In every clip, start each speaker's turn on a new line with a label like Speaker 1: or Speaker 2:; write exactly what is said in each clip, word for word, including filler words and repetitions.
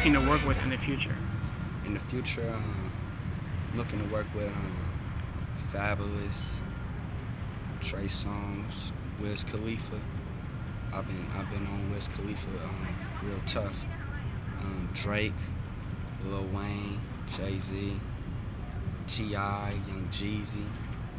Speaker 1: looking to work with in the future?
Speaker 2: In the future, um, I'm looking to work with um, Fabulous, Trey Songz, Wiz Khalifa. I've been I've been on Wiz Khalifa um, real tough. Um, Drake, Lil Wayne, Jay Z, T I, Young Jeezy.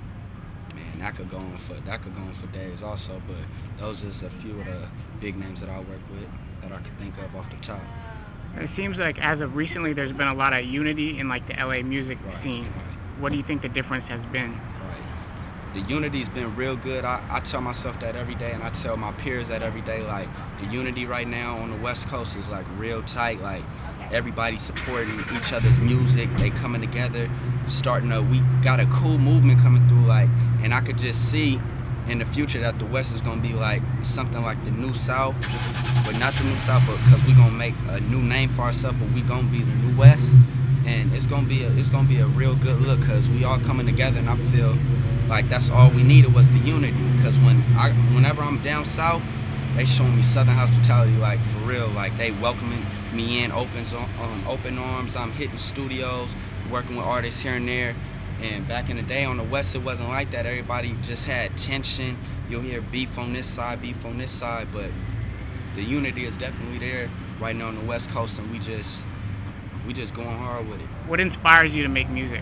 Speaker 2: Man, that could go on for that could go on for days also. But those are just a few of the big names that I work with that I could think of off the top.
Speaker 1: It seems like as of recently, there's been a lot of unity in like the L A music
Speaker 2: Right,
Speaker 1: scene.
Speaker 2: right,
Speaker 1: What do you think the difference has been?
Speaker 2: right. The unity's been real good. I, I tell myself that every day, and I tell my peers that every day. Like, the unity right now on the West Coast is like real tight. Like, everybody supporting each other's music. They coming together, starting a. We got a cool movement coming through. Like, and I could just see in the future that the West is gonna be like something like the New South, but not the New South, but because we gonna make a new name for ourselves, but we gonna be the New West, and it's gonna be a, it's gonna be a real good look because we all coming together, and I feel like that's all we needed was the unity. Because when I, whenever I'm down south, they showing me Southern hospitality, like for real, like they welcoming me in open um, open arms. I'm hitting studios, working with artists here and there. And back in the day on the West, it wasn't like that. Everybody just had tension. You'll hear beef on this side, beef on this side, but the unity is definitely there right now on the West Coast, and we just we just going hard with it.
Speaker 1: What inspires you to make music?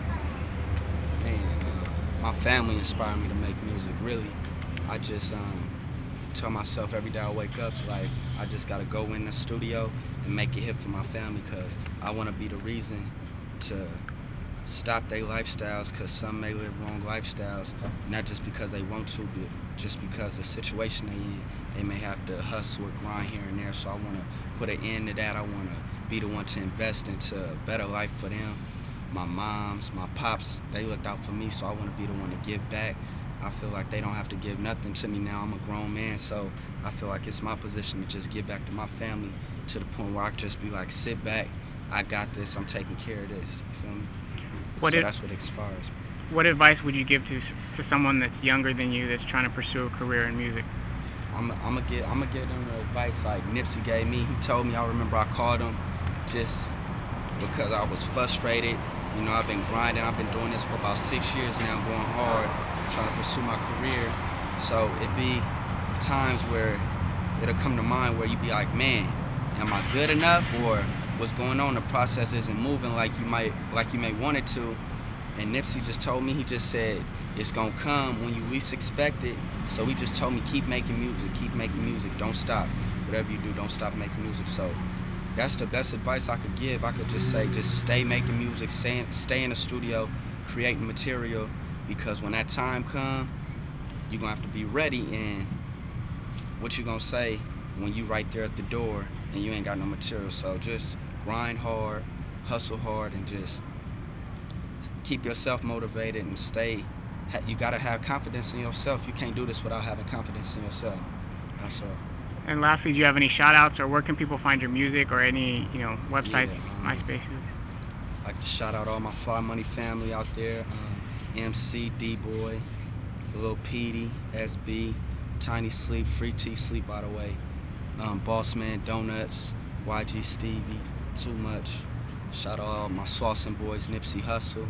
Speaker 2: Man, uh, my family inspired me to make music. Really, I just um, tell myself every day I wake up, like I just gotta go in the studio and make a hit for my family, cause I want to be the reason to stop their lifestyles, because some may live wrong lifestyles, not just because they want to, but just because the situation they in, they may have to hustle or grind here and there. So I want to put an end to that. I want to be the one to invest into a better life for them. My moms, my pops, they looked out for me, so I want to be the one to give back. I feel like they don't have to give nothing to me now. I'm a grown man, so I feel like it's my position to just give back to my family to the point where I can just be like, sit back, I got this, I'm taking care of this, you feel me?
Speaker 1: What
Speaker 2: so
Speaker 1: it,
Speaker 2: that's what inspires me.
Speaker 1: What advice would you give to to someone that's younger than you that's trying to pursue a career in music?
Speaker 2: I'm I'm gonna get I'm gonna give them the advice like Nipsey gave me. He told me, I remember I called him just because I was frustrated. You know, I've been grinding. I've been doing this for about six years now, going hard, trying to pursue my career. So it be times where it'll come to mind where you be like, man, am I good enough, or what's going on? The process isn't moving like you might like you may want it to. And Nipsey just told me, he just said, it's gonna come when you least expect it. So he just told me, keep making music, keep making music, don't stop. Whatever you do, don't stop making music. So that's the best advice I could give. I could just say, just stay making music, stay in, stay in the studio, creating material, because when that time comes, you're gonna have to be ready. And what you gonna say when you right there at the door and you ain't got no material? So just grind hard, hustle hard, and just keep yourself motivated and stay. You gotta have confidence in yourself. You can't do this without having confidence in yourself. That's all.
Speaker 1: And lastly, do you have any shout outs, or where can people find your music, or any, you know, websites,
Speaker 2: Yeah, um,
Speaker 1: MySpaces?
Speaker 2: I'd like to shout out all my Fly Money family out there. Um, M C, D-Boy, Lil Petey, S B, Tiny Sleep, Free T Sleep, by the way. Um, Bossman Donuts, Y G Stevie, Too Much. Shout out all my Saucin' Boys, Nipsey Hussle.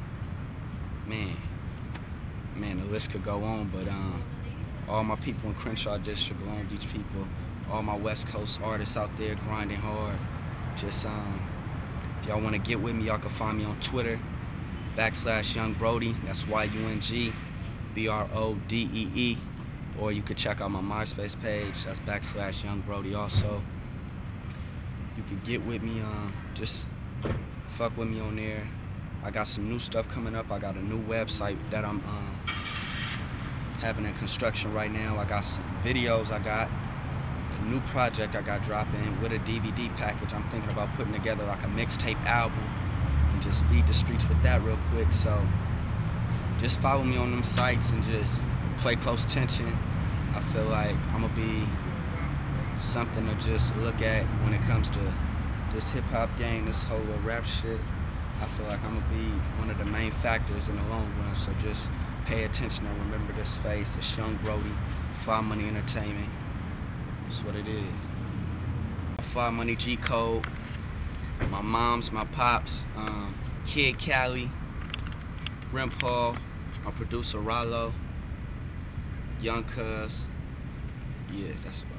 Speaker 2: Man, man, the list could go on, but um, all my people in Crenshaw District, Long Beach people, all my West Coast artists out there grinding hard. Just um, if y'all want to get with me, y'all can find me on Twitter, backslash Young Brody. That's Y U N G B R O D E E. Or you could check out my MySpace page. That's backslash Young Brody also. You could get with me. Um, just fuck with me on there. I got some new stuff coming up. I got a new website that I'm um, having in construction right now. I got some videos. I got a new project I got dropping with a D V D package. I'm thinking about putting together like a mixtape album and just feed the streets with that real quick. So just follow me on them sites and just play close attention. I feel like I'm gonna be something to just look at when it comes to this hip-hop game, this whole little rap shit. I feel like I'm gonna be one of the main factors in the long run. So just pay attention and remember this face. It's Young Brody, Fly Money Entertainment. That's what it is. Fly Money G Code. my moms, my pops, um, Kid Cali, Rim Paul, my producer Rollo, Young Cuz. Yeah, that's about